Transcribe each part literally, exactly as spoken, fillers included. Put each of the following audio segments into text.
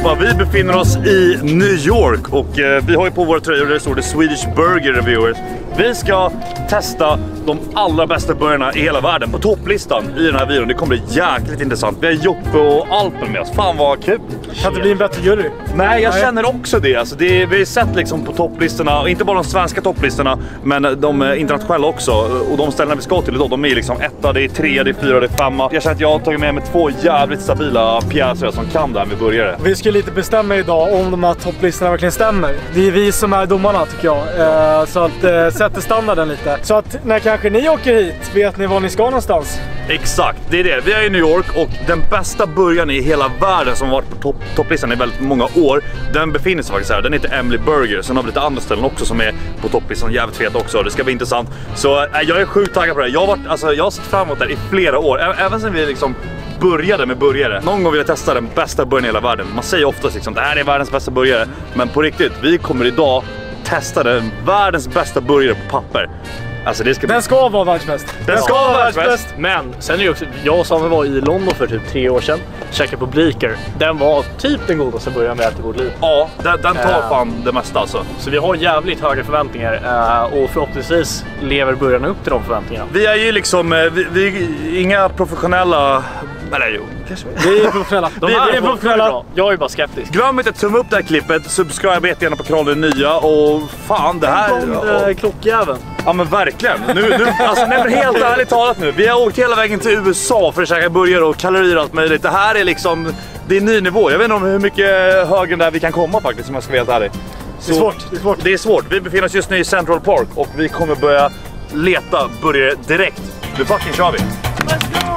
allihopa, vi befinner oss i New York och eh, vi har ju på våra tröjor där det står The Swedish Burger Reviewers. Vi ska testa de allra bästa burgarna i hela världen på topplistan i den här videon. Det kommer bli jäkligt intressant. Vi har Joppe och Alpen med oss. Fan vad kul. Kan det bli en bättre jury? Nej, jag känner också det. Alltså, det vi har sett liksom på topplistorna, inte bara de svenska topplistorna, men de internationella också. Och de ställena vi ska till idag, de är liksom etta, det är tre, det är fyra, det är femma. Jag känner att jag har tagit med mig två jävligt stabila pjäser som kan det här med burgare. Vi ska lite bestämma idag om de här topplistorna verkligen stämmer. Det är vi som är domarna tycker jag. Eh, så att eh, sätta standarden lite. Så att när kanske ni åker hit, vet ni var ni ska någonstans? Exakt, det är det. Vi är i New York och den bästa burgaren i hela världen som har varit på topp, topplistan i väldigt många år, den befinner sig faktiskt här. Den heter Emily Burger. Sen har vi lite andra ställen också som är på topplistan, jävligt fet också. Det ska bli intressant. Så äh, jag är sjukt taggad på det. Jag har, varit, alltså, jag har sett fram emot det här i flera år. Ä även sedan vi liksom började med burgare. Någon gång vill jag testa den bästa burgaren i hela världen. Man säger oftast liksom, det här är världens bästa burgare. Men på riktigt, vi kommer idag testa den världens bästa burgare på papper. Alltså det ska bli... Den ska vara världsbäst. Den ska vara världsbäst. Men sen är det ju också, jag och Samuel var i London för typ tre år sedan. Käkade på Bleecker. Den var typ den godaste burgaren vi ätit i vårt liv. Ja, den, den tar uh, fan det mesta alltså. Så vi har jävligt höga förväntningar uh, och förhoppningsvis lever burgarna upp till de förväntningarna. Vi är ju liksom, vi, vi är inga professionella... Eller jo, kanske vi. Vi är professionella. De vi, här vi är professionella. Jag är bara skeptisk. Glöm inte att tumma upp det här klippet, subscribe jättegärna på kanalen nya och fan det här... Ja. Klockjäveln. Ja men verkligen. Nu, nu, alltså, nej, men helt ärligt talat nu. Vi har åkt hela vägen till U S A för att käka burgare och kalorier och allt möjligt. Det här är liksom, det är ny nivå. Jag vet inte om hur mycket högre där vi kan komma faktiskt, om jag ska vara helt ärlig. Så, det är svårt, det är svårt. Det är svårt. Vi befinner oss just nu i Central Park och vi kommer börja leta burgare direkt. Nu fucking kör vi. Let's go!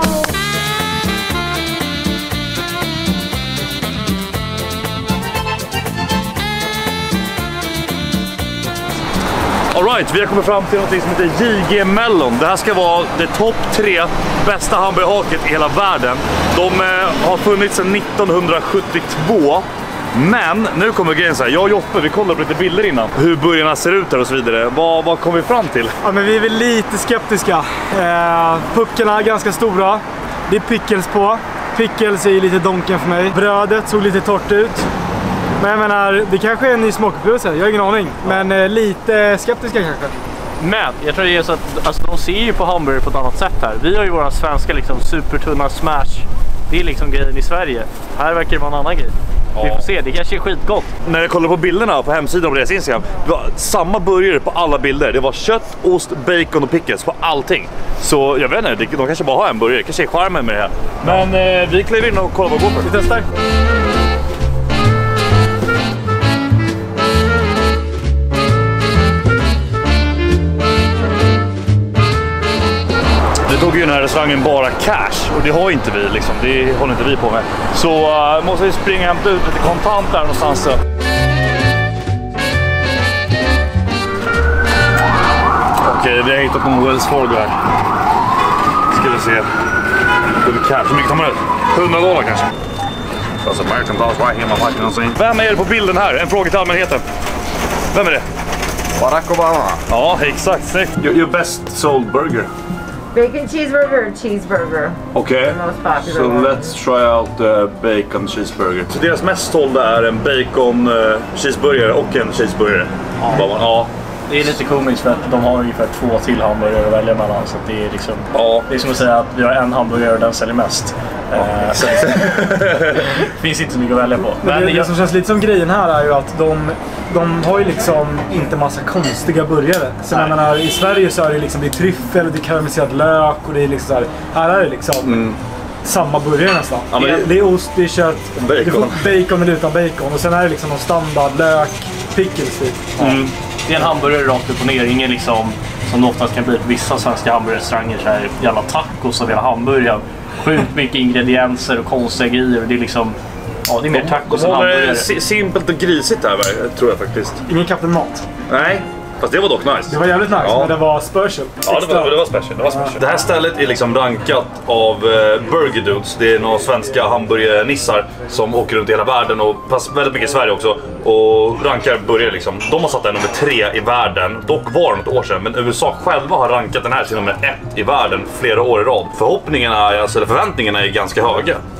Alright, vi har kommit fram till något som heter J G Mellon. Det här ska vara det topp tre bästa hamburgerhaket i hela världen. De eh, har funnits sedan nittonhundrasjuttiotvå. Men nu kommer grejen så här, jag och Joppe, vi kollade på lite bilder innan. Hur burgarna ser ut här och så vidare. Vad, vad kom vi fram till? Ja, men vi är väl lite skeptiska. Eh, puckarna är ganska stora. Det är pickles på. Pickles är ju lite donken för mig. Brödet såg lite torrt ut. Men jag menar, det kanske är en ny smakupplevelse, jag har ingen aning. Men eh, lite skeptiska kanske. Men jag tror det är så att alltså, de ser ju på hamburgare på ett annat sätt här. Vi har ju våra svenska liksom, supertunna smash. Det är liksom grejen i Sverige. Här verkar det vara en annan grej. Ja. Vi får se, det kanske är skitgott. När jag kollade på bilderna på hemsidan på deras Instagram, det var samma burgare på alla bilder. Det var kött, ost, bacon och pickles på allting. Så jag vet inte, de kanske bara har en burgare. Det kanske är charmen med det här. Men eh, vi kliver in och kollar vad det går för. Vi testar. Vi tog ju den här restaurangen bara cash och det har inte vi liksom, det håller inte vi på med. Så uh, måste vi springa och hämta ut lite kontant där någonstans. Så. Okej, vi har hittat någon Wells Fargo här. Ska vi se. Cash, hur mycket tar man ut? hundra dollar kanske. Alltså American dollars right here, man fucking. Vem är det på bilden här? En fråga till allmänheten. Vem är det? Barack Obama. Ja, exakt. Snyggt. Your, your best sold burger. Bacon cheeseburger, cheeseburger. Okay, so let's try out the bacon cheeseburger. Så deras mest sålda är en bacon uh, cheeseburgare och en cheeseburgare. Ja. Ja. Det är lite komiskt för att de har ungefär två till hamburgare att välja mellan. Så att det är liksom, ja. Det är som att säga att vi har en hamburgare och den säljer mest. Ja. Eh, så det finns inte så mycket att välja på. Men Men det, jag... det som känns lite som grejen här är ju att de, de har ju liksom inte massa konstiga burgare. Så jag menar, i Sverige så är det liksom, det är tryffel och det är karamelliserad lök och det är liksom så här, här är det liksom mm. samma burgare nästan. Ja, det, är, det är ost, det är kött, bacon. Det är bacon eller utan bacon och sen är det liksom någon standard lök, pickles typ. Ja. Mm. Det är en hamburgare rakt upp och ner, ingen liksom som det oftast kan bli på vissa svenska hamburgerrestauranger så här jävla tacos och hela hamburgare. Sjukt mycket ingredienser och konstiga grejer och det är liksom, ja det är mer tacos än hamburgare. Det är simpelt och grisigt här tror jag faktiskt. Ingen Captain Mat. Nej. Fast det var dock nice. Det var jävligt nice, ja. Men det var special. Ja, det var, det var special. Det var special. Det här stället är liksom rankat av uh, Burger Dudes. Det är några svenska hamburgernissar som åker runt i hela världen och fast väldigt mycket i Sverige också. Och rankar burgare liksom. De har satt den nummer tre i världen. Dock var det något år sedan. Men U S A själva har rankat den här till nummer ett i världen flera år i rad. Förhoppningarna, alltså, eller förväntningarna är ganska höga.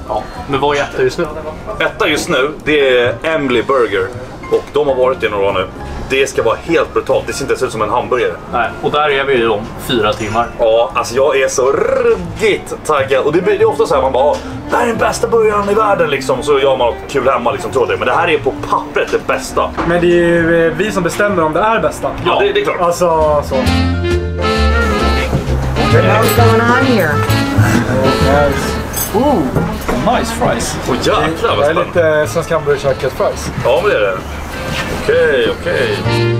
Ja. Men vad är etta just nu? Etta just nu, det är Emily Burger. Och de har varit i några år nu. Det ska vara helt brutalt, det ser inte ens ut som en hamburgare. Nej, och där är vi ju om fyra timmar. Ja, alltså jag är så ruggigt taggad. Och det blir det är ofta så här, man bara, det här är den bästa burgaren i världen liksom. Så gör man något kul hemma liksom, tror det. Men det här är på pappret det bästa. Men det är ju vi som bestämmer om det är bästa. Ja, det, det är klart. Alltså, så. What's going on here? Nice. Ooh, nice fries. Åh jäklar vad Det är spännande. lite svensk hamburgerköket fries. Ja, men det är det. Okej, okej.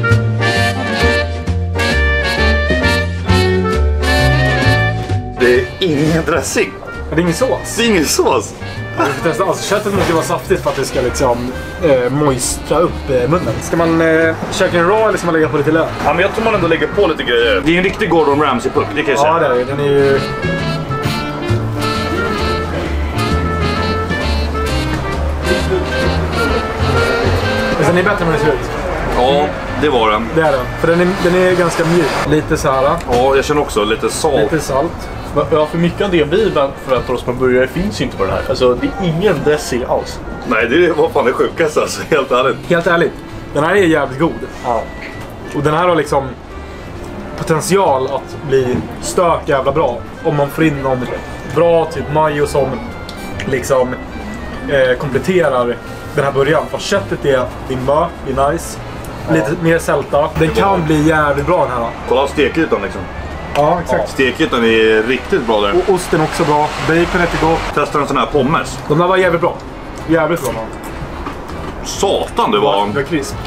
Det är ingen dressing. Det är ingen sås. Det är ingen sås. Alltså, köttet måste ju vara saftigt för att det ska liksom eh, moistra upp eh, munnen. Ska man eh, köka en raw eller ska man lägga på lite lök? Ja, men jag tror man ändå lägger på lite grejer. Det är en riktig Gordon Ramsay-puck, det kan jag säga. Ja, det är det. Den är ju... Men den är bättre än vad den ser ut. Ja, det var den. Det är den. För den är, den är ganska mjuk. Lite så här. Ja, jag känner också lite salt. Lite salt. Ja, för mycket av det vi förväntar oss på en burgare finns ju inte på den här. Alltså, det är ingen dressing alls. Nej, det var fan det sjukaste alltså, helt ärligt. Helt ärligt. Den här är jävligt god. Ja. Och den här har liksom potential att bli stök jävla bra. Om man får in någon bra typ majo som liksom eh, kompletterar den här början. För köttet är dimma, det är nice. Lite mer sälta. Den kan bli jävligt bra den här. Kolla stekytan liksom. Ja, exakt. Stekytan är riktigt bra där. Och osten också bra. Baconet är gott. Testar en sån här pommes. De där var jävligt bra. Jävligt bra. Satan, det var... Det var krisp.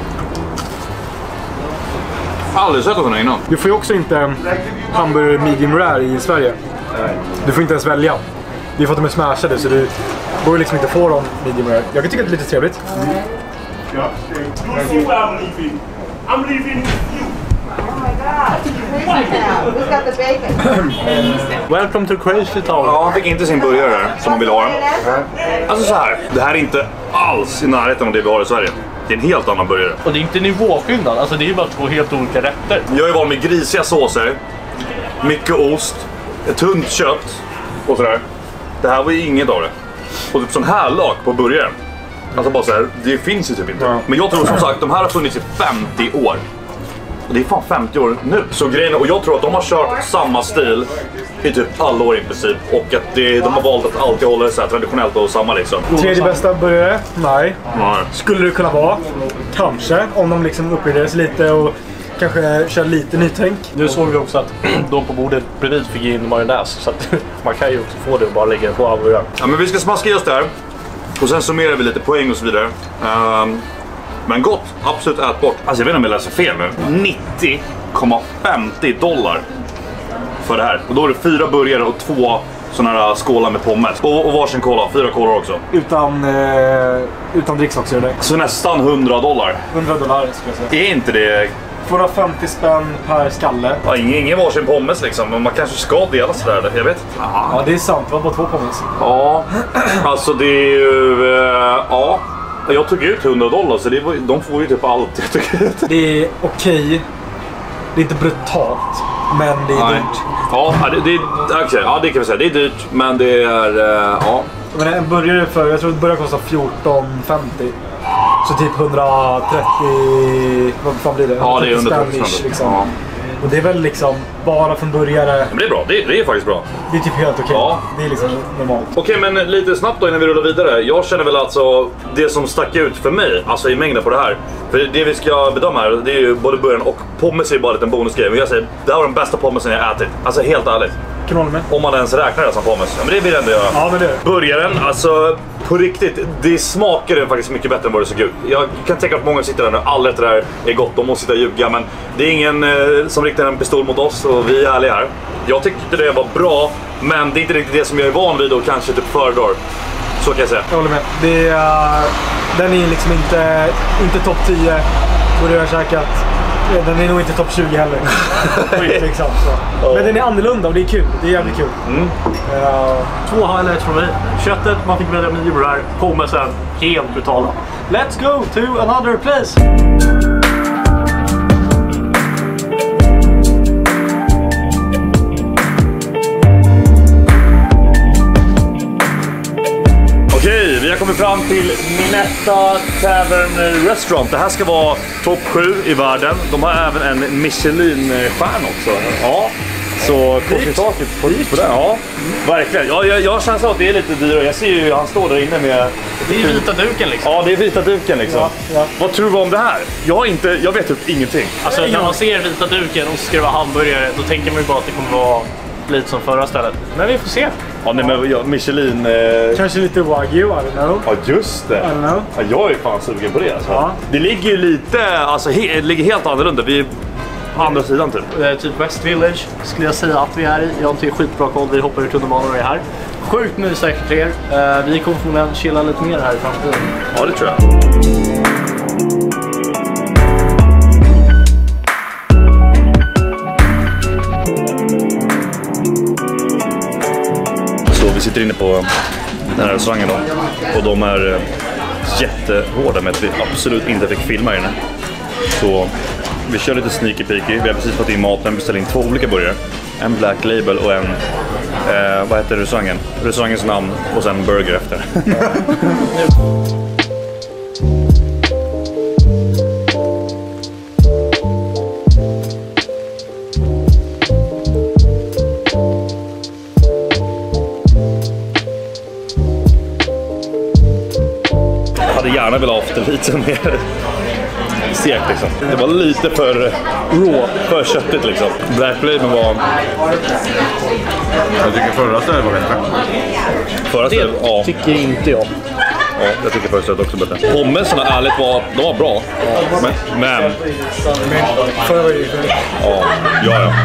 Aldrig sett såna innan. Du får ju också inte hamburgare medium rare i Sverige. Du får inte ens välja. Det är för att de är smashade så du borde liksom inte få dem medium rare. Jag kan tycka att det är lite trevligt. I'm leaving you. Oh my god. Crazy town. Who's got the bacon? Welcome to Crazy Town. Ja, han fick inte sin burgare där, som han ville ha den. Alltså så här, det här är inte alls i närheten av det vi har i Sverige. Det är en helt annan burgare. Och det är inte nivåskillnad, alltså det är ju bara två helt olika rätter. Jag är van med grisiga såser, mycket ost, ett tunt kött och sådär. Det här var ju inget av det. Och typ sån här lak på burgaren. Alltså bara så här, det finns ju typ inte. Ja. Men jag tror som sagt, de här har funnits i femtio år. Och det är fan femtio år nu. Så grejen, och jag tror att de har kört samma stil i typ alla år i princip. Och att det, de har valt att alltid hålla det så här traditionellt och samma liksom. Tredje bästa burgare? Nej. Nej. Skulle det kunna vara? Kanske. Om de liksom uppgraderas lite och kanske kör lite nytänk. Nu såg vi också att de på bordet bredvid fick in majonnäs. Så att man kan ju också få det och bara lägga på hamburgaren. Ja, men vi ska smaska just där. Och sen summerar vi lite poäng och så vidare. Um, men gott, absolut ätbart. Alltså jag vet inte om jag läser fel nu. nittio komma femtio dollar för det här. Och då är det fyra burgare och två sådana här skålar med pommes. Och, och varsin cola, fyra kolor också. Utan, eh, utan dricks också. Det. Så nästan hundra dollar. hundra dollar skulle jag säga. Är inte det... tvåhundrafemtio spänn per skalle. Ja, ingen, ingen varsin pommes liksom. Men man kanske ska dela sådär. Jag vet inte. Ja, det är sant. Det var bara två pommes. Ja, alltså det är ju... Eh, ja. Jag tog ut hundra dollar så det var, de får ju typ allt jag tog ut. Det är okej. Det är inte brutalt. Men det är Nej. dyrt. Ja, det, det, okay, ja, det kan vi säga. Det är dyrt, men det är... Uh, ja. Men en burgare för, jag tror att burgare kostar fjorton femtio. Så typ hundratrettio, vad fan blir det? Ja, det är under Spanish, trettio. liksom. Ja. Och det är väl liksom bara för en burgare. Men det är bra, det, det är faktiskt bra. Det är typ helt okej. Ja. Det är liksom normalt. Okej, men lite snabbt då innan vi rullar vidare. Jag känner väl alltså det som stack ut för mig, alltså i mängden på det här. För det vi ska bedöma här, det är ju både början och pommes är ju bara en liten bonusgrej. Men jag säger, det här var den bästa pommesen jag ätit. Alltså helt ärligt. Kan du hålla med? Om man ens räknar det som pommes. Ja, men det vill jag ändå göra. Ja, men det är det. Burgaren, alltså på riktigt, det smakar faktiskt mycket bättre än vad det såg ut. Jag kan tänka att många sitter där nu, all rätt där är gott, de måste sitta och ljuga. Men det är ingen eh, som riktar en pistol mot oss och vi är ärliga här. Jag tyckte det var bra, men det är inte riktigt det som jag är van vid och kanske typ föredrar. Så kan jag säga. Jag håller med. Det är, den är liksom inte, inte topp tio. Borde jag ha käkat. Den är nog inte topp tjugo heller. liksom, så. Men den är annorlunda och det är kul. Det är jävligt kul. Mm. Uh, Två highlights från mig. Köttet, man fick välja medium rare. Pommesen, helt brutala. Let's go to another place! Okej, vi har kommit fram till Minetta Tavern Restaurant. Det här ska vara topp sju i världen. De har även en Michelin-stjärna också. Ja. Så kort i taket på, på den. Ja, verkligen. Ja, jag, jag känner så att det är lite dyrare. Jag ser ju han står där inne med... Det är vita duken liksom. Ja, det är vita duken liksom. Ja, ja. Vad tror du om det här? Jag, har inte, jag vet typ ingenting. Alltså när man ser vita duken och så ska det vara hamburgare, då tänker man ju bara att det kommer vara lite som förra stället. Men vi får se. Ja, nej, men ja, Michelin... Eh... Kanske lite wagyu, I don't know. Ja, just det. I don't know. Ja, jag är fan sugen på det. Alltså. Ja. Det ligger ju lite... Alltså, he, det ligger helt annorlunda. Vi är på andra sidan typ. Det är typ West Village skulle jag säga att vi är i. Jag har inte skitbra koll, vi hoppar ur tunnelbanan och är här. Sjukt mysigt för er. Uh, vi kommer förmodligen chilla lite mer här i framtiden. Ja, det tror jag. Så vi sitter inne på den här restaurangen då. Och de är eh, jättehårda med att vi absolut inte fick filma här inne. Så vi kör lite sneaky peeky. Vi har precis fått in maten, beställt in två olika burgare. En Black Label och en, eh, vad heter restaurangen? Restaurangens namn och sen burger efter. Jag hade gärna velat ha haft lite mer sekt liksom. Det var lite för raw, för köttigt liksom. Black Label var... Jag tycker förra stället var bättre. Förra stället, ja. Tycker inte jag. Ja, jag tycker förra stället också bättre. Pommesarna ärligt var, de var bra. Men... men Förra var ju... ja, ja, ja.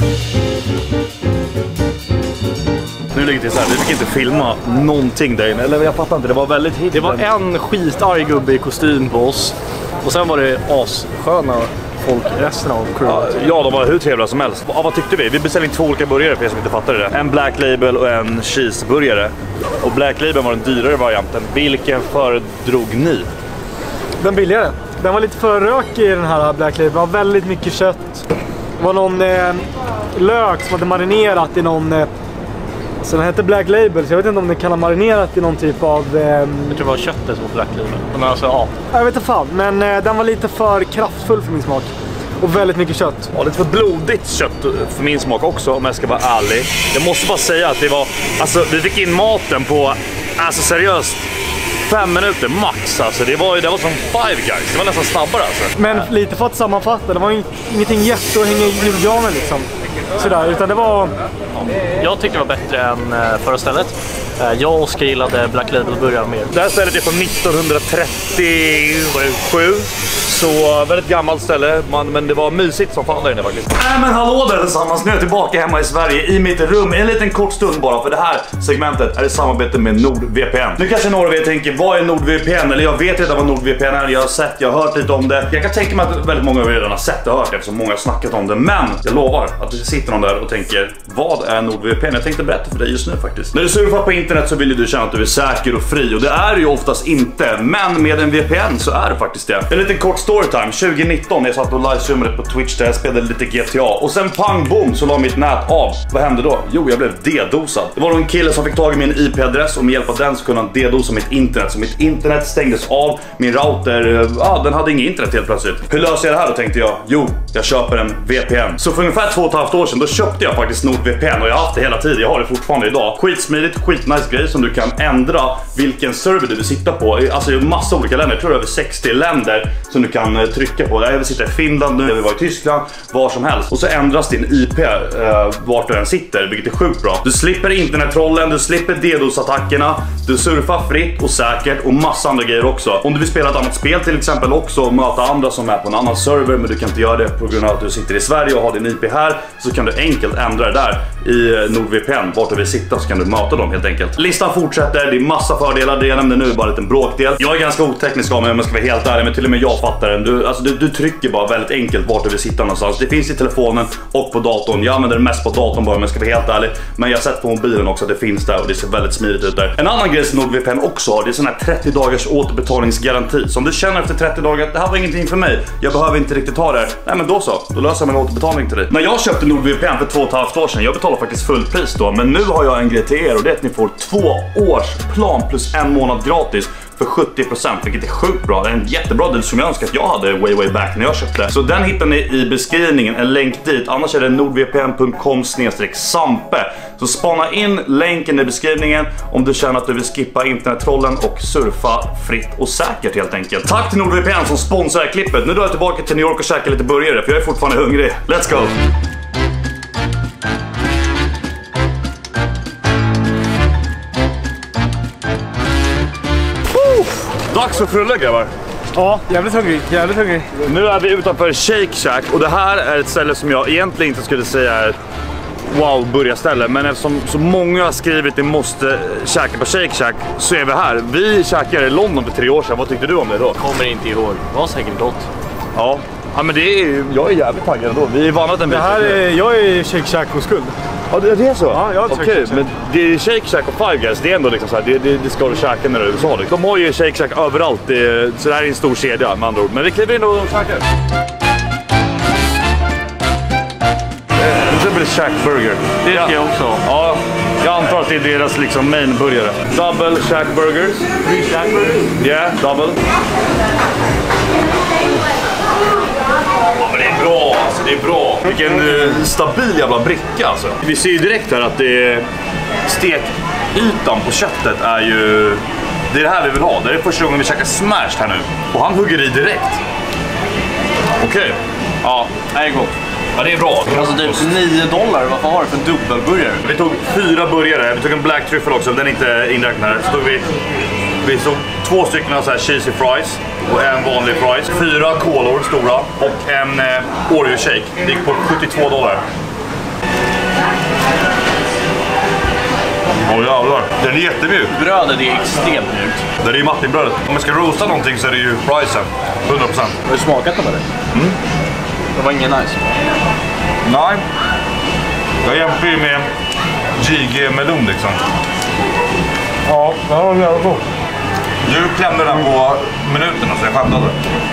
Nu ligger det så här, vi fick inte filma någonting där inne. Eller jag fattar inte, det var väldigt hit. Det var en skitarg gubbe i kostym på oss. Och sen var det assköna folk resten av crewet. Ja, de var hur trevliga som helst. Ja, vad tyckte vi? Vi beställde in två olika burgare för er som inte fattade det. En Black Label och en cheeseburgare. Och Black Label var den dyrare varianten. Vilken föredrog ni? Den billigare. Den var lite för rökig i den här Black Label. Det var väldigt mycket kött. Det var någon eh, lök som hade marinerat i någon... Eh, så den hette Black Label, så jag vet inte om den kan ha marinerat i någon typ av... Eh, Jag tror det var köttet som var Black Label. Men alltså, ja. Jag vet inte fan, men eh, den var lite för kraftfull för min smak. Och väldigt mycket kött. Ja, lite för blodigt kött för min smak också, om jag ska vara ärlig. Jag måste bara säga att det var... Alltså, vi fick in maten på... Alltså seriöst... Fem minuter max, alltså. Det var, det var som Five Guys. Det var nästan snabbare alltså. Men lite för att sammanfatta, det var ju ingenting jätte att hänga i julgranen liksom. Sådär, utan det var... Jag tyckte det var bättre än uh, förra stället. Uh, jag och Oskar gillade Black Label-burgaren mer. Det här stället är från nittonhundratrettiosju. Så väldigt gammalt ställe, man, men det var mysigt som fan där inne faktiskt. Nej men hallå där tillsammans, nu är jag tillbaka hemma i Sverige i mitt rum. En liten kort stund bara, för det här segmentet är i samarbete med NordVPN. Nu kanske några av er tänker, vad är NordVPN? Eller jag vet redan vad NordVPN är, jag har sett, jag har hört lite om det. Jag kan tänka mig att väldigt många av er redan har sett och hört det, eftersom många har snackat om det. Men jag lovar att det sitter någon där och tänker, vad är NordVPN? Jag tänkte berätta för dig just nu faktiskt. När du surfar på internet så vill ju du känna att du är säker och fri, och det är ju oftast inte. Men med en V P N så är det faktiskt det. En liten kort storytime. tjugo nitton, jag satt och livestreamade på Twitch där jag spelade lite G T A. Och sen pang boom så la mitt nät av. Vad hände då? Jo, jag blev D-dosad. Det var då en kille som fick tag i min I P-adress, och med hjälp av den så kunde han D-dosa mitt internet. Så mitt internet stängdes av. Min router, ja, ah, den hade inget internet helt plötsligt. Hur löser jag det här då, tänkte jag? Jo, jag köper en V P N. Så för ungefär två och ett halvt år sedan då köpte jag faktiskt NordVPN, och jag har haft det hela tiden. Jag har det fortfarande idag. Skitsmidigt, skitnice grej som du kan ändra vilken server du vill sitta på. Alltså i massa olika länder, jag tror över sextio länder som du kan uh, trycka på. Jag vill sitta i Finland nu, jag vill vara i Tyskland, var som helst. Och så ändras din I P uh, vart du än sitter, vilket är sjukt bra. Du slipper internettrollen, du slipper DDoS-attackerna, du surfar fritt och säkert och massa andra grejer också. Om du vill spela ett annat spel till exempel också och möta andra som är på en annan server, men du kan inte göra det på grund av att du sitter i Sverige och har din I P här, så kan du enkelt ändra det där i NordVPN. Vart du vill sitta så kan du möta dem helt enkelt. Listan fortsätter, det är massa fördelar, det jag nämnde nu är bara en liten bråkdel. Jag är ganska oteknisk av mig om jag ska vara helt ärlig, men till och med jag fattar den. Du, alltså, du, du trycker bara väldigt enkelt vart du vill sitta någonstans. Det finns i telefonen och på datorn. Jag använder det mest på datorn bara, men jag ska vara helt ärlig. Men jag har sett på mobilen också att det finns där och det ser väldigt smidigt ut där. En annan grej som NordVPN också har, det är sån här trettio dagars återbetalningsgaranti. Så om du känner efter trettio dagar att det här var ingenting för mig, jag behöver inte riktigt ha det. Nej, men då så, då löser jag en återbetalning till dig. När jag köpte NordVPN för två och ett halvt år sedan, jag betalade faktiskt fullpris då. Men nu har jag en grej till er och det är att ni får två års plan plus en månad gratis för sjuttio procent, vilket är sjukt bra. Det är en jättebra deal som jag önskar att jag hade way way back när jag köpte. Så den hittar ni i beskrivningen, en länk dit. Annars är det nordvpn punkt com snedstreck sampe. Så spana in länken i beskrivningen om du känner att du vill skippa internettrollen och surfa fritt och säkert helt enkelt. Tack till NordVPN som sponsrar klippet. Nu drar jag tillbaka till New York och käkar lite burgare för jag är fortfarande hungrig. Let's go! Dags för frulle, grabbar. Ja, jävligt hungrig, jävligt hungrig. Nu är vi utanför Shake Shack och det här är ett ställe som jag egentligen inte skulle säga är wow, burgarställe. Men eftersom så många har skrivit att ni måste käka på Shake Shack så är vi här. Vi käkade i London för tre år sedan. Vad tyckte du om det då? Kommer inte ihåg. Det var säkert gott. Ja, ja men det är, jag är jävligt taggad ändå. Vi är vandrat en bit. Det här är, jag är Shake Shack och skuld. Ja, det, det är så? Ja, jag har Okej, Shake Shack. men det är Shake Shack och Five Guys, det är ändå liksom så här, det, det, det ska du käka när du är i U S A. De har ju Shake Shack överallt, det, så det här är en stor kedja med andra ord. Men vi kliver in och käkar. Det blir Shack Burger. Det ska jag också. Ja, jag antar att det är deras liksom main burgare. Double Shack Burgers. Three Shack Burgers? Yeah, double. Ja, men det är bra, alltså, det är bra. Vilken uh, stabil jävla bricka alltså. Vi ser ju direkt här att det är stekytan på köttet är ju... Det är det här vi vill ha. Det är första gången vi käkar smashed här nu. Och han hugger i direkt. Okej. Okay. Ja, det är gott. Ja, det är bra. Alltså typ nio dollar, vad har du för en dubbelburgare? Vi tog fyra burgare, vi tog en black truffle också, den är inte inräknad här. Så tog vi, vi tog två stycken så här cheesy fries och en vanlig fries. Fyra kolor stora och en eh, Oreo shake. Det gick på sjuttiotvå dollar. Åh oh, jävlar, den är jättemjuk. Brödet är extremt mjukt. Det är ju muffinbrödet. Om man ska roasta någonting så är det ju friesen, hundra procent. Har du smakat dem eller? Mm. Det var ingen nice. Nej. Jag jämför ju med G G-melon liksom. Ja, det här var jävla god. Du klämde den på minuterna så jag skämtade.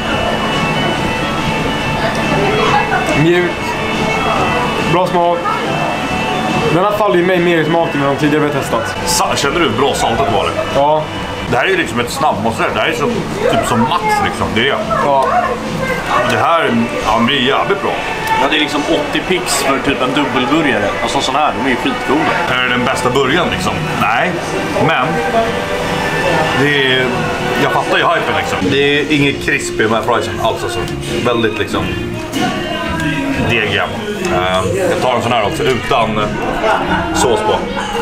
Mjuk. Bra smak. Den här faller ju mig mer i smaken än de tidigare vi har testat. Sa- Kände du hur bra saltet var det? Ja. Det här är ju liksom ett snabbmatsrätt. Det här är så, typ som max liksom. Det är det. Ja. Det här ja, blir jävligt bra. Ja, det är liksom åttio pix för typ en dubbelburgare. Alltså sån här, de är ju skitgoda. Är det den bästa burgaren liksom? Nej. Men det är, jag fattar ju hypen liksom. Det är inget krispig med friesen alls alltså. Väldigt liksom degiga. Uh, jag tar en sån här också utan uh, sås på.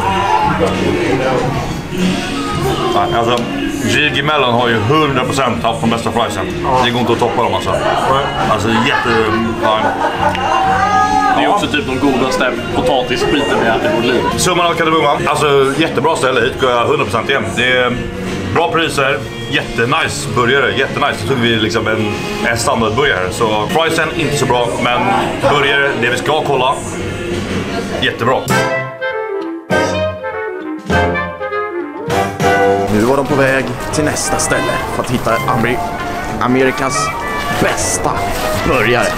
Nej, alltså G G Melon har ju hundra procent haft de bästa friesen. Det går inte att toppa dem alltså. Alltså jätte... Ja. Det är också typ de godaste potatisskiten vi äter i vårt liv. Summan av kardemumman. Alltså jättebra ställe, hit går jag hundra procent igen. Det är bra priser, jättenice burgare, jättenice. Så tog vi liksom en, en standardburgare. Så prisen inte så bra, men burgare, det vi ska kolla, jättebra. Nu var de på väg till nästa ställe för att hitta Amer- Amerikas bästa burgare.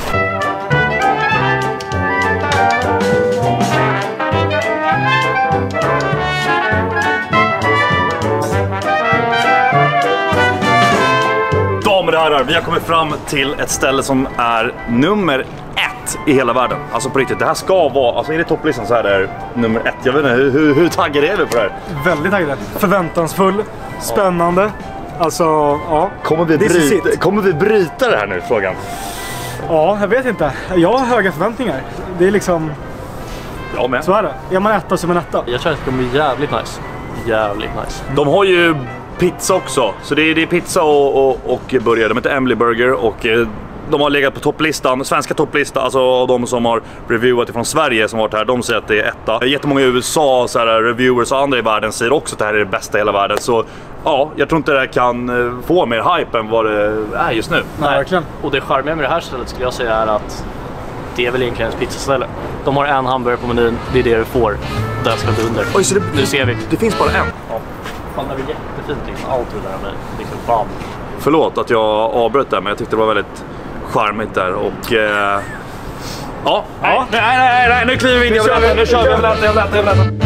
Damer och herrar, vi har kommit fram till ett ställe som är nummer ett i hela världen. Alltså på riktigt, det här ska vara, alltså är det topplistan så här är det nummer ett. Jag vet inte, hur, hur, hur taggade är vi på det här? Väldigt taggad. Förväntansfull. Spännande. Alltså, ja. Kommer vi, This is bryta, it. kommer vi bryta det här nu, frågan? Ja, jag vet inte. Jag har höga förväntningar. Det är liksom... Ja, men. Så är det. Är man etta så är man etta. Jag tror att det kommer bli jävligt nice. Jävligt nice. De har ju pizza också, så det är, det är pizza och, och, och burgare. De heter Emily Burger och eh, de har legat på topplistan, svenska topplistan, alltså de som har reviewat ifrån Sverige som varit här, de säger att det är etta. Jättemånga i U S A, så här, reviewers och andra i världen säger också att det här är det bästa i hela världen. Så ja, jag tror inte det här kan få mer hype än vad det är just nu. Nej, verkligen. Och det charmiga med det här stället skulle jag säga är att det är väl egentligen ett pizzaställe. De har en hamburgare på menyn, det är det du får. Där ska du under. Oj, så det, nu ser vi. Det finns bara en? Ja. Fan, det är jättefint liksom. Allt det där med liksom bam. Förlåt att jag avbröt där, men jag tyckte det var väldigt charmigt där och... Eh, ja, nej, nej, nej, nej, nu kliver vi in. Nu kör vi, nu kör vi. Jag vill äta, jag vill äta, jag vill äta.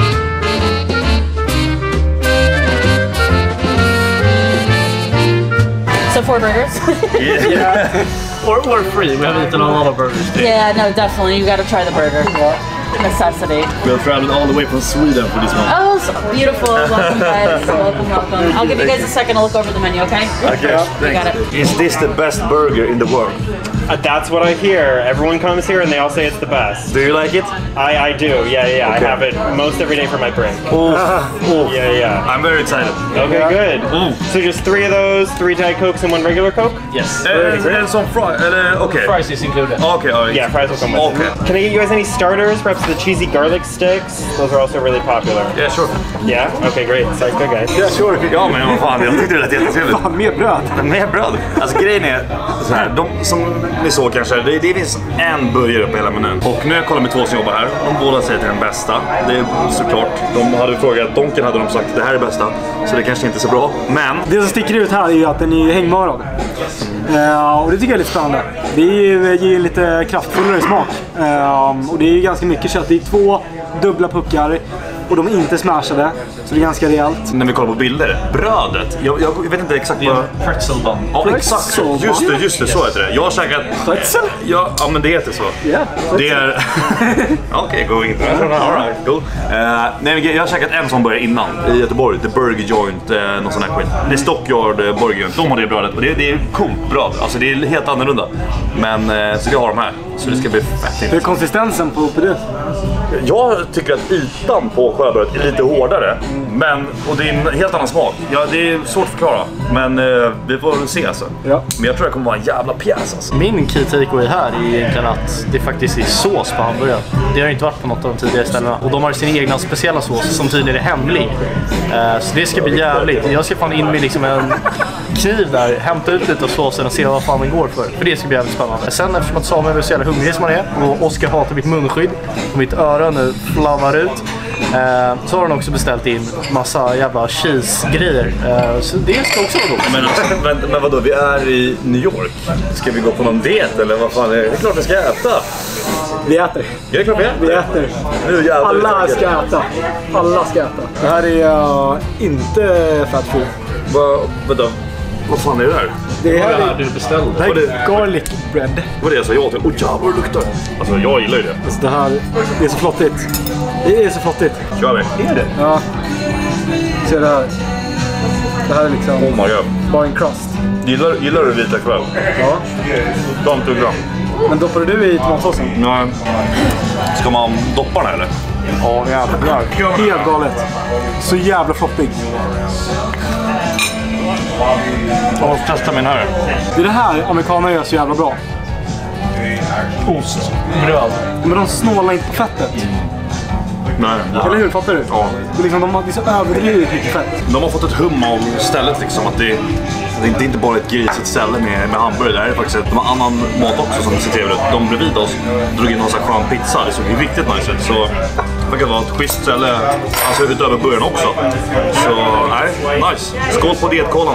So four burgers? Yeah. Or, or free, we have eaten a lot of burgers today. Yeah, no, definitely. You got to try the burger. Necessity. We have traveled all the way from Sweden for this one. Oh, so beautiful. Welcome, guys. Welcome, welcome. I'll give you guys a second to look over the menu, okay? Okay, you got it. Is this the best burger in the world? Uh, that's what I hear. Everyone comes here and they all say it's the best. Do you like it? I, I do, yeah, yeah. Okay. I have it most every day for my break. Oh, oh. Yeah, yeah. I'm very excited. Okay, yeah. Good. Mm. So just three of those, three Diet Cokes and one regular Coke? Yes. And, and some fries, uh, okay. Fries is included. Okay, all right. Yeah, fries will come with okay. it. Can I get you guys any starters? Perhaps the cheesy garlic sticks? Those are also really popular. Yeah, sure. Yeah? Okay, great. Sounds good, guys. Yeah, sure. Ja, men vad fan, jag tyckte det lät jättetrevligt. Fan, mer bröd. Mer bröd. Alltså grejen är så här, de som ni såg kanske, det, det finns en burgare på hela menyn. Och nu har jag kollat med två som jobbar här. De båda säger till den bästa. Det är såklart. De hade frågat, Donken hade de sagt det här är bästa. Så det kanske inte är så bra. Men det som sticker ut här är ju att den är hängmörad. Uh, och det tycker jag är lite spännande. Det ger lite kraftfullare smak. Uh, och det är ju ganska mycket kött. Det är två dubbla puckar. Och de är inte smashade, så det är ganska rejält. När vi kollar på bilder, brödet, jag, jag vet inte exakt vad... Pretzel bun. Ja, exakt så. Just det, just det, så heter det. Jag har käkat... Pretzel? Ja, ja, men det heter så. Ja, yeah, det är... Okej, okay, go international. All right, cool. Uh, nej, jag har käkat en som började innan i Göteborg, The Burger Joint, uh, någon sån här skit. Det är Stockyard uh, Burger Joint, de har det brödet. Och det, det är coolt bröd, alltså det är helt annorlunda. Men, uh, så vi har de här, så det ska bli fett. Hur är konsistensen på, på det? Jag tycker att ytan på sjöbrödet är lite hårdare, men, och det är en helt annan smak. Ja, det är svårt att förklara, men eh, vi får se alltså. Ja. Men jag tror det kommer vara en jävla pjäs alltså. Min key takeaway här är egentligen att det faktiskt är sås på hamburgaren. Det har inte varit på något av de tidigare ställena. Och de har sin egna speciella sås som tydligen är hemlig. Eh, så det ska bli jävligt. Jag ska fan in med liksom en kniv där, hämta ut lite av såsen och se vad fan den går för. För det ska bli jävligt spännande. Sen eftersom att Samuel är så jävla hungrig som han är och Oskar hatar mitt munskydd och mitt öra nu flammar ut, eh, så har han också beställt in massa jävla cheese-grejer. Eh, så det ska också vara gott. Men, alltså, men, men vadå, vi är i New York. Ska vi gå på någon diet eller vad fan är det? Det är klart vi ska äta. Vi äter. Ja, det är klart vi äter. Vi äter. Nu alla ska äta. Alla ska äta. Det här är uh, inte fat food. Va, vänta, vad fan är det här? Det här är du beställde. Det här är garlic bread. Vad är det jag sa ja till? Åh jävlar det luktar. Alltså jag gillar ju det. Alltså, det här, det är så flottigt. Det är så flottigt. Kör vi. Är det? Ja. Se det här. Det här är liksom oh my God. bara en crust. Gillar, gillar du vita kväll? Ja. Don't do gram. Men doppar du i tomatsåsen? Nej. Ska man doppa den eller? Ja, jävlar. Helt galet. Så jävla flottig. Jag måste testa min här. Det är det här amerikaner gör så jävla bra. Ost. Bröd. Men de snålar inte på fettet. Nej. Eller hur? Fattar du? Ja. Det är, liksom, de har, det är så överdrivet mycket fett. De har fått ett hum av stället liksom. Att det, det är inte bara ett grisigt ställe med, med hamburgare. Det här är faktiskt ett, de har annan mat också som ser trevligt ut. De bredvid oss drog in någon sån här skön pizza. Det såg riktigt nice ut. Så det verkar vara ett schysst ställe. Alltså utöver burgaren också. Så nej, nice. Skål på dietkolan.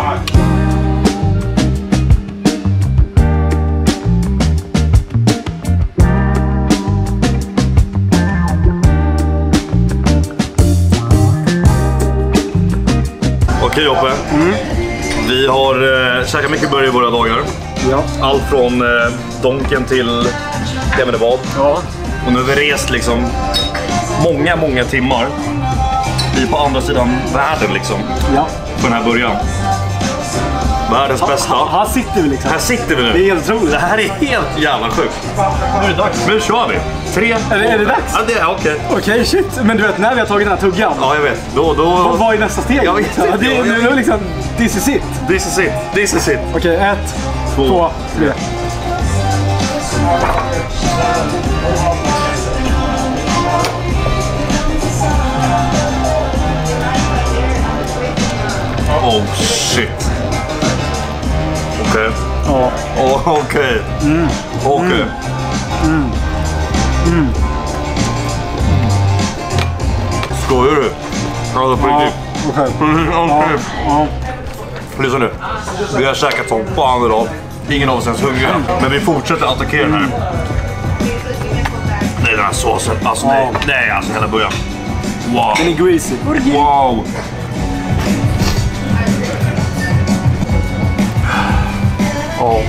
Okej Joppe, mm. vi har eh, käkat mycket burgare i våra dagar. Ja. Allt från eh, Donken till jag vet inte vad. Ja. Och nu har vi rest liksom många, många timmar. Vi är på andra sidan världen liksom. Ja. För den här början. Världens ha, bästa. Här sitter vi liksom. Här sitter vi nu. Det är helt otroligt. Det här är helt jävla sjukt. Nu är det dags. Nu kör vi. Tre. Är det, är det dags? Ja, det är okej. Okay. Okej, okay, shit. Men du vet, när vi har tagit den här tuggan. Ja, jag vet. Då, då... Vad, vad är nästa steg? Jag vet inte. Det är nu liksom, this is it. This is it. This is it. Okej, okay, ett, två, två tre. Oh shit. Okej. Okay. Ja. Oh, okej. Okay. Mm. Okej. Okay. Mm. Mm. Skojar du? Ja, det är okej. Okej. Ja. Lyssna nu. Vi har käkat som fan idag. Ingen av oss ens hungriga. Men vi fortsätter attackera den här. Nej, den här såsen. Alltså nej. Nej, alltså hela början. Wow. Den är greasy. Wow. Ja.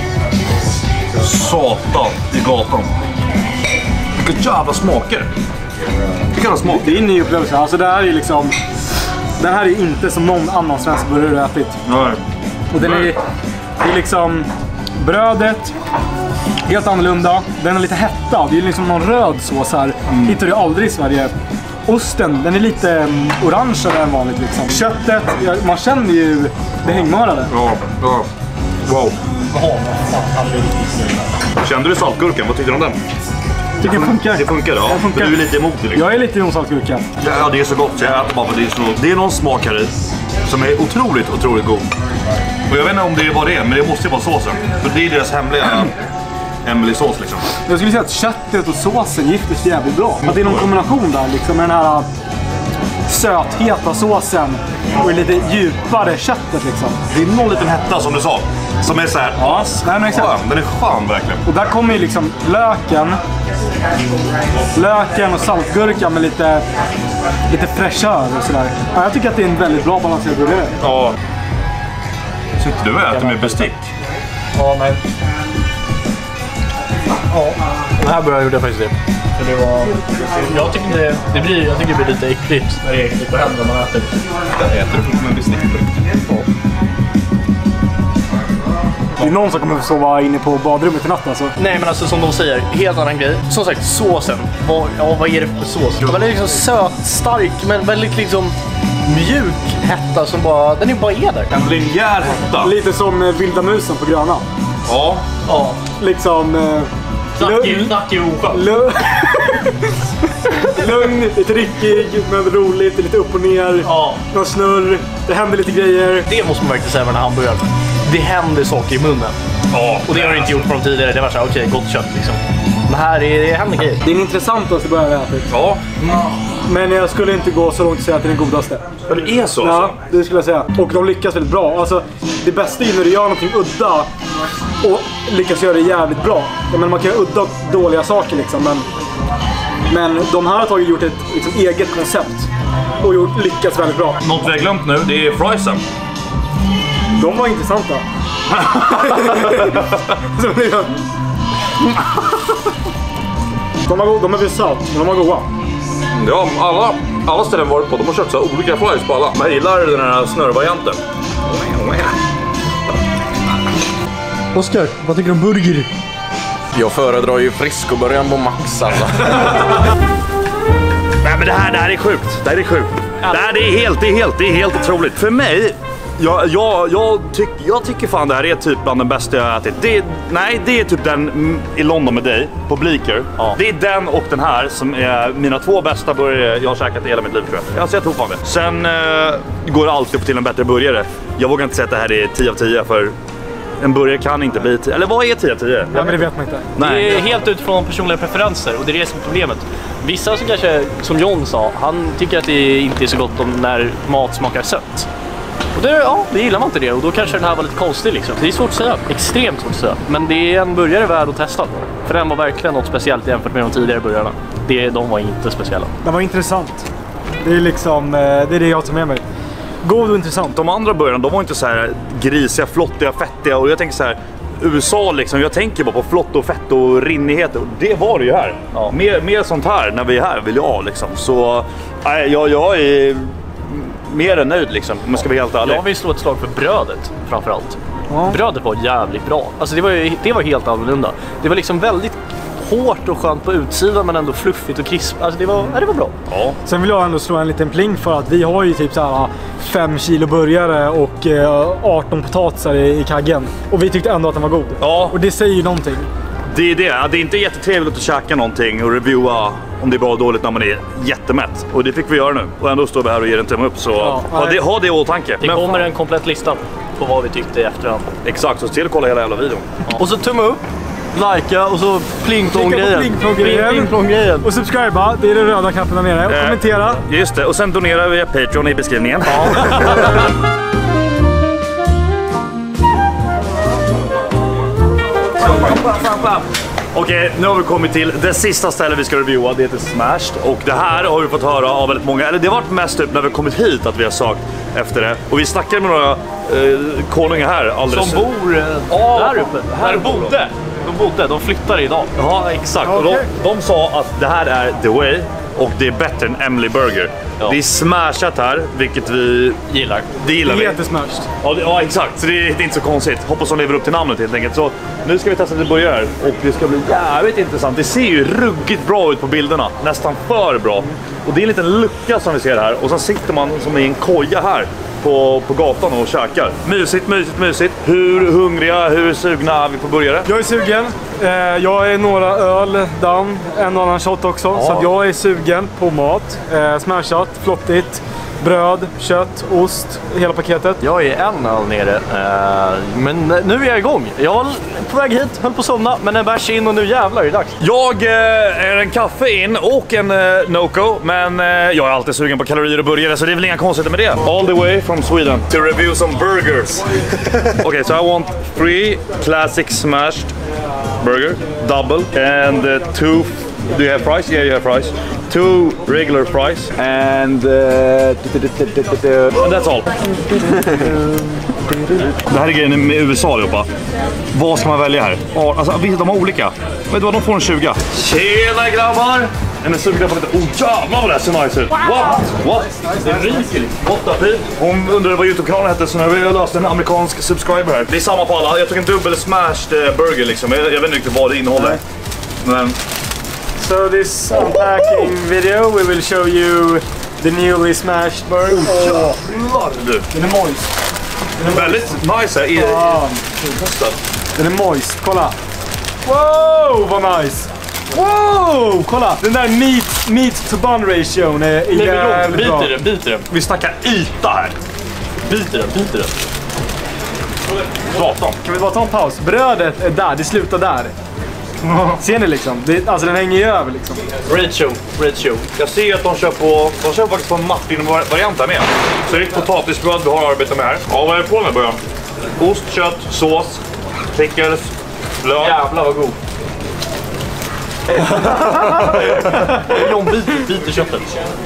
Satan i gatan. Vilka jävla smaker. Vilka jävla smaker. Det är en ny upplevelse. Alltså det här är liksom... Den här är inte som någon annan svensk burgare jag ätit. Nej. Och den är... Det är liksom... Brödet. Helt annorlunda. Den är lite hetta. Det är liksom någon röd sås här. Mm. Hittar du aldrig i Sverige. Osten, den är lite um, orangeare än vanligt liksom. Köttet, ja, man känner ju det hängmörade. Ja, ja. Wow. Kände du saltgurkan? Vad tyckte du om den? Tycker det funkar. Det funkar, ja. Det funkar. Men du är lite emot det liksom. Jag är lite emot saltgurka. Ja, det är så gott så jag äter bara för det är så... Det är någon smak här i som är otroligt, otroligt god. Och jag vet inte om det är vad det är, men det måste ju vara såsen. För det är deras hemliga Emily-sås liksom. Jag skulle säga att köttet och såsen gifter sig jävligt bra. Att det är någon kombination där liksom med den här sötheta såsen och lite djupare köttet liksom. Det är någon liten hetta som du sa. Som är så här. Ja, nej, men exakt. Skön. Den är skön verkligen. Och där kommer ju liksom löken. Löken och saltgurka med lite lite fräschör och sådär. Ja, jag tycker att det är en väldigt bra balanserad burgare. Ja. Sitter du och äter med bestick? Ja, men... Ja, den här började gjorde jag faktiskt det. För det var... Jag tycker det, det blir, jag tycker det blir lite äckligt när det är äckligt på händerna när man äter. Jag äter det med bestick. Det är någon som kommer att sova inne på badrummet i natt alltså. Nej, men alltså som de säger, helt annan grej. Som sagt, såsen. Vad, ja, vad är det för sås? Den är liksom söt, stark, men väldigt liksom mjuk hetta som bara, den är bara är där. En linjär hetta. Lite som eh, vilda musen på Gröna. Ja. Ja. Liksom... Eh, Knackig och oskön. Lugn, lite ryckig, men roligt, lite upp och ner. Ja. Någon snurr, det händer lite grejer. Det måste man verkligen säga med den här hamburgaren. Det händer saker i munnen. Ja. Och det har det inte gjort på de tidigare. Det var så här, okej, okay, gott kött liksom. Men här är det händer grejer. Det är den intressantaste burgaren jag ätit. Ja. Mm. Men jag skulle inte gå så långt att säga att det är den godaste. Ja, det är så? Ja, det skulle jag säga. Och de lyckas väldigt bra. Alltså, det bästa är när du gör någonting udda och lyckas göra det jävligt bra. Men man kan göra udda dåliga saker liksom. Men, men de här har tagit gjort ett liksom, eget koncept. Och gjort, lyckats väldigt bra. Något vi har glömt nu, det är friesen. De var intressanta. de, är, de är väl salt, men de var goda. Ja, alla, alla ställen varit på, de har kört så olika fries på alla. Man gillar den här snörvarianten. Oskar, vad tycker du om burger? Jag föredrar ju Frisco-burgaren på Max alltså. Nej men det här, det här är sjukt. Det här är sjukt. Det här det är helt, det är helt, det är helt otroligt. För mig, jag, jag, jag, tyck, jag tycker fan det här är typ bland den bästa jag har ätit. Det, nej, det är typ den i London med dig, på Bleecker. Ja. Det är den och den här som är mina två bästa burgare jag har käkat i hela mitt liv tror jag. Alltså jag tror fan det. Sen uh, går det alltid upp till en bättre burgare. Jag vågar inte säga att det här är tio av tio för... En burgare kan inte bli tio. Eller vad är tio av tio? Ja, men det vet man inte. Nej. Det är helt utifrån personliga preferenser och det är det som är problemet. Vissa som kanske, som John sa, han tycker att det inte är så gott om när mat smakar sött. Och det, ja, det gillar man inte det och då kanske den här var lite konstig liksom. Det är svårt att säga, extremt svårt att säga. Men det är en burgare värd att testa. För den var verkligen något speciellt jämfört med de tidigare burgarna. Det, de var inte speciella. Den var intressant. Det är liksom, det är det jag tar med mig. God och intressant. De andra burgarna, de var inte så här grisiga, flottiga, fettiga och jag tänker så här U S A liksom, jag tänker bara på flott och fett och rinnighet och det var det ju här. Ja. Mer, mer sånt här när vi är här vill jag ha liksom. Så nej, jag, jag är mer än nöjd liksom, om man ska vara helt ärlig. Jag vill slå ett slag för brödet framförallt. Ja. Brödet var jävligt bra. Alltså det var, ju, det var helt annorlunda. Det var liksom väldigt hårt och skönt på utsidan men ändå fluffigt och krisp. Alltså det var, ja, det var bra. Ja. Sen vill jag ändå slå en liten pling för att vi har ju typ så här fem kilo burgare och arton potatisar i, i kaggen. Och vi tyckte ändå att den var god. Ja. Och det säger ju någonting. Det är det. Det är inte jättetrevligt att käka någonting och reviewa om det är bra och dåligt när man är jättemätt. Och det fick vi göra nu. Och ändå står vi här och ger en tumme upp. Så ja, ha, det, ha det i åtanke. Det kommer en komplett lista på vad vi tyckte i efterhand. Exakt, så till att kolla hela jävla videon. Ja. Och så tumme upp, likea och så pling-plong-grejen. Pling-plong-grejen. Pling-plong-grejen. Och subscriba, det är den röda knappen där nere. Och Eh, kommentera. Just det, och sen donera via Patreon i beskrivningen. Ja. Okej, nu har vi kommit till det sista stället vi ska reviewa. Det heter Smashed. Och det här har vi fått höra av väldigt många. Eller det har varit mest upp när vi har kommit hit att vi har sökt efter det. Och vi snackade med några eh, konungar här alldeles. Som bor eh, ja, där uppe. Här bodde. De bodde, de flyttade idag. Ja, exakt. Okay. Och de, de sa att det här är the way. Och det är bättre än Emily Burger. Ja. Det är smashat här, vilket vi gillar. Det gillar det vi. är jättesmashed. Ja, det, ja, exakt. Så det är, det är inte så konstigt. Hoppas de lever upp till namnet helt enkelt. Så nu ska vi testa lite burgare här. Och det ska bli jävligt intressant. Det ser ju ruggigt bra ut på bilderna. Nästan för bra. Och det är en liten lucka som vi ser här. Och så sitter man som i en koja här på, på gatan och käkar. Mysigt, mysigt, mysigt. Hur hungriga, hur sugna är vi på burgare? Jag är sugen. Eh, jag är några öl, damm, en och annan shot också. Ja. Så att jag är sugen på mat. Eh, smashat, flottigt, bröd, kött, ost, hela paketet. Jag är en öl nere, uh, men nu är jag igång. Jag var på väg hit, höll på att somna, men en bärs in och nu jävlar är det dags. Jag eh, är en kaffe in och en eh, Noco, men eh, jag är alltid sugen på kalorier och burgare, så det är väl inga konstigheter med det. All the way from Sweden to review some burgers. Okay, so I want three classic smashed burger, double, and uh, two. Do you have fries? Yeah, you have fries. Two regular fries, and, uh, and that's all. Det här är grejen med U S A allihopa. Vad ska man välja här? Alltså, visst, de har olika. Vet du vad, de får en tjugo. Tjena grabbar! En är sugna på lite... Oh jävlar vad det här ser nice ut. What? What? Det är ryker. Åtta pi. Hon undrade vad YouTube-kanalen hette, så nu har vi löst en amerikansk subscriber här. Det är samma på alla. Jag tog en dubbel smashed burger liksom. Jag, jag vet inte riktigt vad det innehåller. Men... So this unpacking video we will show you the newly smashed burger. Oh, jävlar du. Den är moist. Den är väldigt nice här i ja. Den är moist, kolla. Wow, vad nice. Wow, kolla. Den där meat, meat to bun ration är jävligt bra. Biter den, biter den. Vi snackar yta här. Biter den, biter den. Prata. Kan vi bara ta en paus? Brödet är där, det slutar där. Ser ni liksom? Det, alltså den hänger ju över liksom. Red show, red show. Jag ser att de kör på, de kör faktiskt på en muffin-variant här med. Så det är potatisbröd vi har arbetat med här. Ja, vad är det på med början? Ost, kött, sås, pickles, lök. Jävlar vad god. John biter, biter köttet.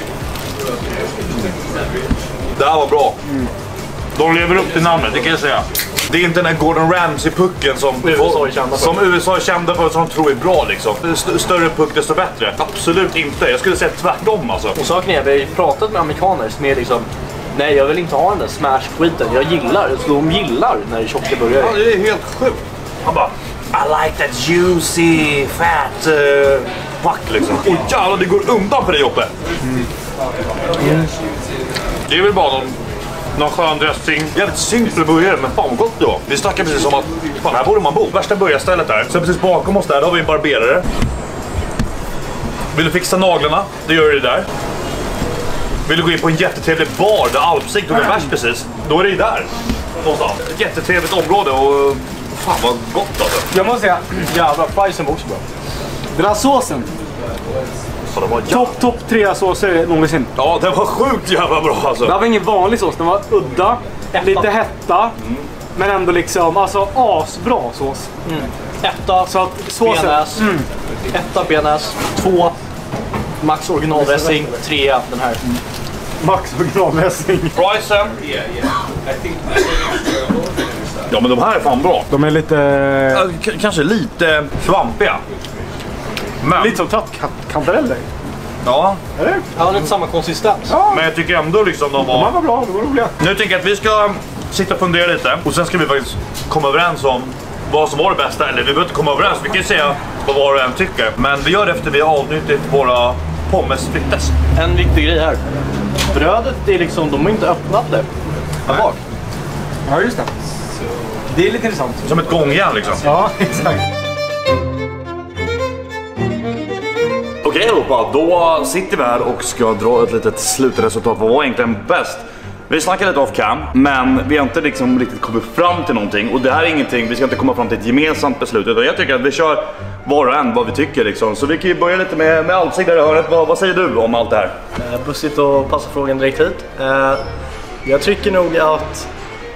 Det här var bra. Mm. De lever upp till namnet, det kan jag säga. Det är inte den här Gordon Ramsay-pucken som U S A är kända för. Som U S A är kända för, som de tror är bra liksom. St större puck desto bättre. Absolut inte. Jag skulle säga tvärtom alltså. Och saken är, vi har ju pratat med amerikaner som är liksom, nej jag vill inte ha den där smash-skiten. Jag gillar, så de gillar när det är tjocka burgare. Ja, det är helt sjukt. Han bara, I like that juicy, fat uh, puck liksom. Oj jävlar, det går undan för dig Joppe. Mm. Mm. Det är väl bara någon... Någon skön dressing. Jävligt simpel burgare, men fan vad gott det var. Vi snackar precis om att, fan här borde man bo. Värsta burgarstället där. Så precis bakom oss där, då har vi en barberare. Vill du fixa naglarna? Det gör du där. Vill du gå in på en jättetrevlig bar där Alpsig tog en bärs precis? Då är det där. Någonstans. Ett jättetrevligt område och fan vad gott alltså. Jag måste säga, jävla prisen var också bra. Den här såsen. Topp top tre såser någonsin. Ja, den var sjukt jävla bra alltså. Det var ingen vanlig sås, den var udda, hetta. Lite hetta, mm. men ändå liksom, alltså asbra sås. Mm. Etta, så att såsen, benäs, mm. etta benäs, två max originaldressing, tre den här. Mm. Max originaldressing. Pricen. Ja men de här är fan bra. De är lite... K kanske lite svampiga. Men... Lite som kantareller. Ja. Eller? Ja, lite samma konsistens. Ja. Men jag tycker ändå liksom de var... De var bra, de var roliga. Nu tycker jag att vi ska sitta och fundera lite. Och sen ska vi faktiskt komma överens om vad som var det bästa. Eller vi behöver inte komma överens, vi kan ju säga vad var och en tycker. Men vi gör det efter vi har avnyttjat våra pommes frites. En viktig grej här. Brödet är liksom, de har inte öppnat det. Här bak. Ja, just det. Det är lite intressant. Som ett gångjärn liksom. Ja, exakt. allihopa, då sitter vi här och ska dra ett litet slutresultat på vad var egentligen bäst. Vi snackar lite off cam, men vi har inte liksom riktigt kommit fram till någonting. Och det här är ingenting, vi ska inte komma fram till ett gemensamt beslut, utan jag tycker att vi kör var och en vad vi tycker liksom. Så vi kan ju börja lite med, med Alsing där i hörnet. Vad, vad säger du om allt det här? Eh, bussigt att passa frågan direkt hit. Eh, jag tycker nog att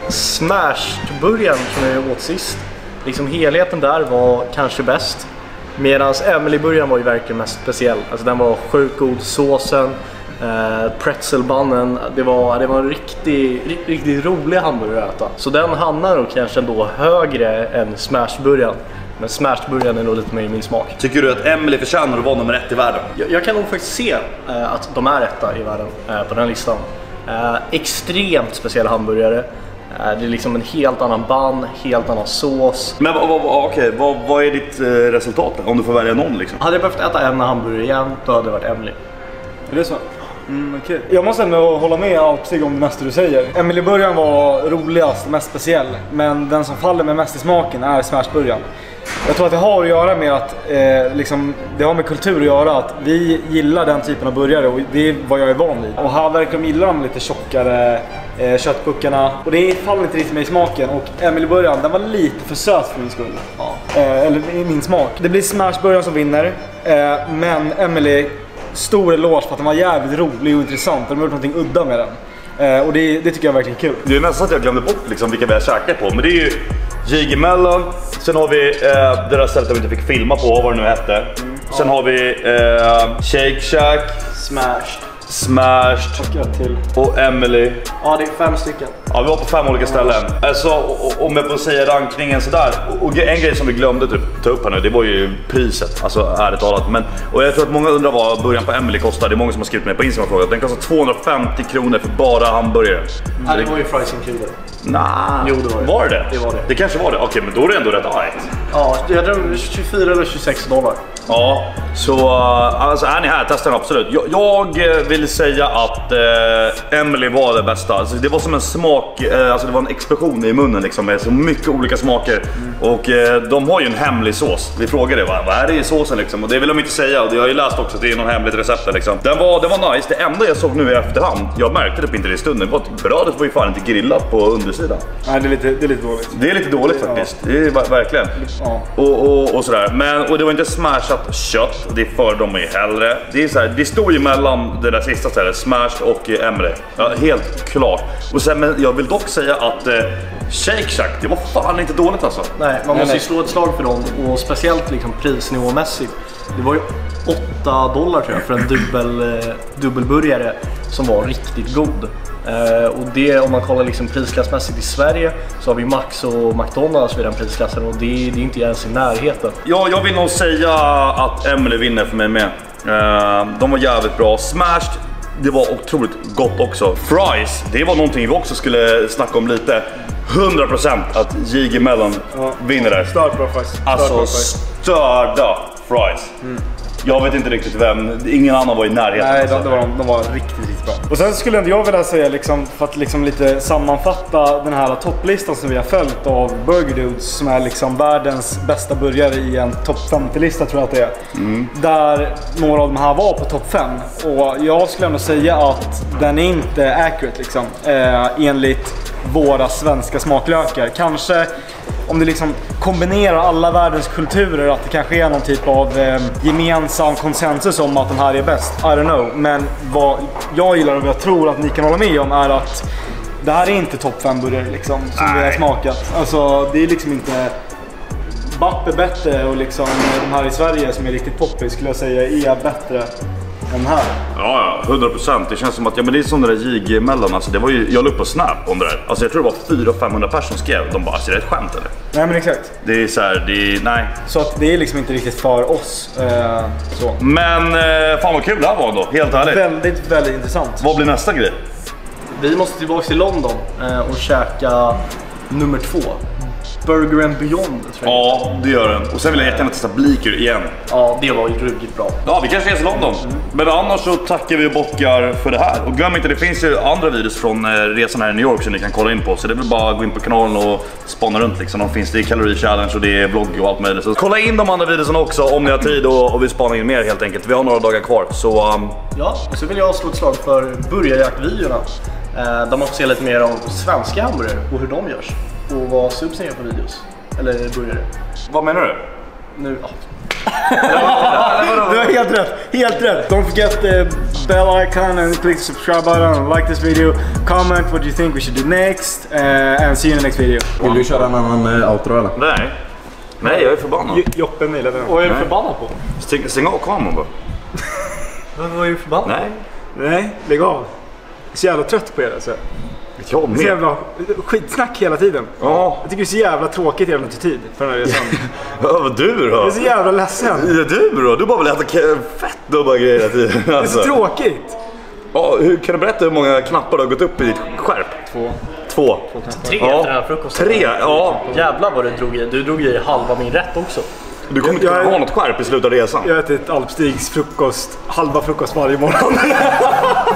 Smashed-burgaren som jag åt sist, liksom helheten där var kanske bäst. Medan Emily-burgaren var ju verkligen mest speciell. Alltså den var sjukt god, såsen, eh, pretzelbannen. Det var, det var en riktigt, riktigt, riktigt rolig hamburgare att äta. Så den hamnar nog kanske ändå högre än Smashed-burgaren. Men Smashed-burgaren är nog lite mer i min smak. Tycker du att Emily förtjänar att vara nummer ett i världen? Jag, jag kan nog faktiskt se eh, att de är etta i världen eh, på den listan. Eh, extremt speciell hamburgare. Det är liksom en helt annan bun, helt annan sås. Men okej, okay, vad, vad är ditt eh, resultat om du får välja någon liksom? Hade jag behövt äta en hamburgare igen, då hade det varit Emily. Är det så? Mm, okay. Jag måste ändå hålla med Alpsig om det mesta du säger. Emily-burgaren var roligast, mest speciell. Men den som faller med mest i smaken är Smash-burgaren. Jag tror att det har att göra med att eh, liksom, det har med kultur att göra att vi gillar den typen av burgare och det är vad jag är van vid. Och här verkar de gilla de lite tjockare eh, köttpuckarna och det faller inte riktigt med i smaken. Och Emily-burgaren, den var lite för söt för min skull. Ja. Eh, eller i min smak. Det blir Smash-burgaren som vinner, eh, men Emily, stor eloge för att den var jävligt rolig och intressant. De har gjort någonting udda med den. Eh, och det, det tycker jag är verkligen kul. Det är nästan att jag glömde bort liksom vilka vi har käkat på, men det är ju J G Mellon. Sen har vi eh, det där stället vi inte fick filma på, vad det nu hette. Mm. Sen ja. har vi eh, Shake Shack, Smashed, Smashed och, till. och Emily. Ja, det är fem stycken. Ja, vi var på fem olika ställen. Alltså, och, om jag får säga rankningen sådär. Och en grej som vi glömde typ, ta upp här nu, det var ju priset. Alltså ärligt talat. Men, och jag tror att många undrar vad början på Emily kostar. Det är många som har skrivit mig på Instagram och frågat. Den kostar tvåhundrafemtio kronor för bara hamburgare. Nej, det, det var ju fries included. Nah. Jo, det var det. Var det? Det var det. Det kanske var det. Okej, men då är det ändå rätt ajt. Ja, jag tror tjugofyra eller tjugosex dollar. Ja, så alltså, är ni här, testa den absolut. Jag, jag vill säga att eh, Emily var det bästa. Alltså, det var som en smak, eh, alltså det var en explosion i munnen liksom, med så mycket olika smaker. Mm. Och eh, de har ju en hemlig sås. Vi frågade vad, vad är det i såsen liksom? Och det vill de inte säga. Och jag har ju läst också att det är någon hemligt recept liksom. Den var, det var nice. Det enda jag såg nu i efterhand, jag märkte det inte i stunden, var att brödet var ju fan inte grillat på undersidan. Nej, det är lite, det är lite dåligt. Det är lite dåligt faktiskt. Ja. Det är verkligen. Ja. Och, och, och sådär. Men, och det var inte smashat kött. Det för dem är hellre. Det är så här, det stod ju mellan det där sista stället, Smashed och Emily. Ja, helt klart. Och sen, men jag vill dock säga att eh, Shake Shack, det var fan inte dåligt alltså. Nej, man måste ju slå ett slag för dem. Och speciellt liksom prisnivåmässigt. Det var ju åtta dollar tror jag för en dubbel, eh, dubbelburgare som var riktigt god. Uh, och det, om man kollar liksom prisklassmässigt i Sverige, så har vi Max och McDonalds vid den prisklassen. Och det, det är inte ens i närheten. Ja, jag vill nog säga att Emily vinner för mig med. uh, De var jävligt bra. Smashed, det var otroligt gott också. Fries, det var någonting vi också skulle snacka om lite. hundra procent att J G Mellon ja. vinner där. Stört bra fries. Alltså störda fries. Mm. Jag vet inte riktigt vem, ingen annan var i närheten. Nej, de, de, var, de var riktigt, riktigt bra. Och sen skulle jag vilja säga, liksom, för att liksom lite sammanfatta den här topplistan som vi har följt av Burger Dudes, som är liksom världens bästa burgare i en topp femtio-lista tror jag att det är. Mm. Där några av de här var på topp fem. Och jag skulle ändå säga att den är inte accurate liksom, eh, enligt våra svenska smaklökar. Kanske om du liksom kombinerar alla världens kulturer, att det kanske är någon typ av eh, gemensam konsensus om att de här är bäst. I don't know. Men vad jag gillar och vad jag tror att ni kan hålla med om är att det här är inte topp fem burgare liksom, som Nej. vi har smakat. Alltså det är liksom inte... Bapp är bättre och liksom de här i Sverige som är riktigt poppis skulle jag säga är bättre än här. Ja, hundra procent. Det känns som att ja, men det är som det där J G Mellon. Alltså, det var ju, jag la upp på Snap om det där. Alltså, jag tror det var fyra femhundra personer som skrev. De bara, alltså, det är ett skämt eller? Nej men exakt. Det är så här, det är, nej. Så att det är liksom inte riktigt för oss. Eh, så. Men eh, fan vad kul det här var då, helt ärligt. Väldigt, väldigt intressant. Vad blir nästa grej? Vi måste tillbaka till London eh, och käka nummer två. Burger and Beyond, tror jag. Ja, det gör den. Och sen vill jag jättegärna testa Bleecker igen. Ja, det var ju ruggigt bra. Ja, vi kanske ses i London. Mm. Men annars så tackar vi och bockar för det här. Och glöm inte, det finns ju andra videos från eh, resan här i New York som ni kan kolla in på. Så det är väl bara att gå in på kanalen och spana runt liksom. De finns det i Calorie Challenge och det är vlogg och allt möjligt. Så kolla in de andra videorna också om ni har tid och, och vill spana in mer helt enkelt. Vi har några dagar kvar, så... Um... Ja, så vill jag slå ett slag för burgarjaktvideorna. Eh, de också ser lite mer om svenska hamburgare och hur de görs. Och vad subsen gör på videos. Eller burgare. Vad menar du? Nu, ja. Du har helt rätt, helt rätt. Don't forget the bell icon and click the subscribe button and like this video. Comment what you think we should do next uh, and see you in the next video. Vill du köra en annan uh, outro eller? Nej. Nej, jag är förbannad. Joppe mejlade den. Och vad är du förbannad på? Stäng, stäng av kameran bara. Vad är du förbannad? Nej. Nej, lägg av. Jag är så jävla trött på er alltså. Jag med. Så jävla skitsnack hela tiden. Ja. Jag tycker det är så jävla tråkigt jävla till tid för den här resan. Ja, vad du då? Jag är så jävla ledsen. Ja, du då? Du bara vill äta fett och bara grejer hela tiden. Det är så tråkigt. Ja, hur, kan du berätta hur många knappar du har gått upp i ditt skärp? Två. Två. Tre ja. efter den här frukosten. Tre, ja. Jävlar vad du drog i. Du drog i halva min rätt också. Du kommer inte jag, kunna ha något skärp i slutet av resan. Jag äter ett Alpstigs frukost, halva frukost varje morgon.